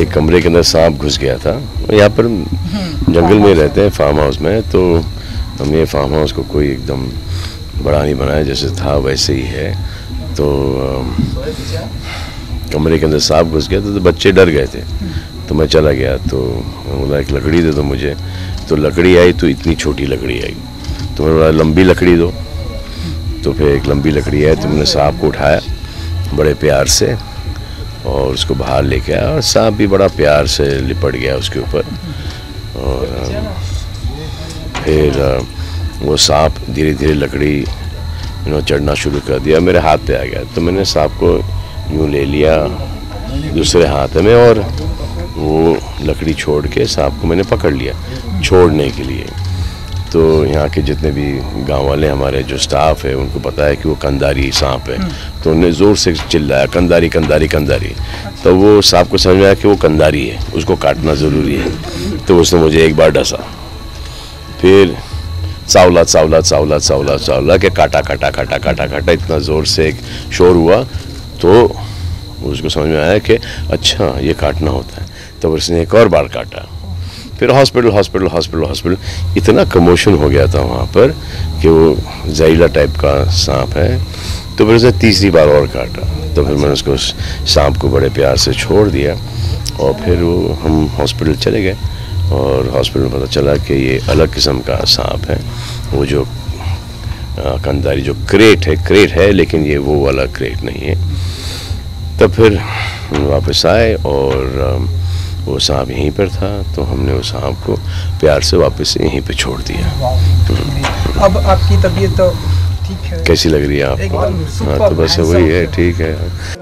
एक कमरे के अंदर सांप घुस गया था। यहाँ पर जंगल में रहते हैं फार्म हाउस में, तो हमने फार्म हाउस को कोई एकदम बड़ा नहीं बनाया, जैसे था वैसे ही है। तो कमरे के अंदर सांप घुस गया तो बच्चे डर गए थे, तो मैं चला गया। तो बोला एक लकड़ी दे दो मुझे, तो लकड़ी आई तो इतनी छोटी लकड़ी आई, तो मैंने बोला लंबी लकड़ी दो। तो फिर एक लंबी लकड़ी आई, तो मैंने सांप को उठाया बड़े प्यार से और उसको बाहर लेके आया, और सांप भी बड़ा प्यार से लिपट गया उसके ऊपर। और फिर वो सांप धीरे धीरे लकड़ी चढ़ना शुरू कर दिया, मेरे हाथ पे आ गया। तो मैंने सांप को यूँ ले लिया दूसरे हाथ में, और वो लकड़ी छोड़ के सांप को मैंने पकड़ लिया छोड़ने के लिए। तो यहाँ के जितने भी गांव वाले हमारे जो स्टाफ है उनको पता है कि वो कंधारी सांप है, तो उन्होंने ज़ोर से चिल्लाया कंधारी कंधारी कंधारी। तो वो सांप को समझ में आया कि वो कंधारी है, उसको काटना ज़रूरी है। तो उसने मुझे एक बार डसा, फिर चावला चावला चावला चावला चावला के काटा काटा काटा काटा काटा, इतना ज़ोर से एक शोर हुआ। तो उसको समझ में आया कि अच्छा ये काटना होता है। तो उसने एक और बार काटा, फिर हॉस्पिटल हॉस्पिटल हॉस्पिटल हॉस्पिटल। इतना कमोशन हो गया था वहाँ पर कि वो जहरीला टाइप का सांप है। तो फिर उसने तीसरी बार और काटा, तो फिर मैंने उसको सांप को बड़े प्यार से छोड़ दिया, और फिर वो हम हॉस्पिटल चले गए। और हॉस्पिटल में पता चला कि ये अलग किस्म का सांप है, वो जो कंधारी जो क्रेट है, लेकिन ये वो वाला क्रेट नहीं है। तब फिर वापस आए और वो सांप यहीं पर था, तो हमने उस सांप को प्यार से वापस यहीं पे छोड़ दिया। अब आपकी तबीयत तो ठीक है? कैसी लग रही है आपको? हाँ, तो बस वही है, ठीक है।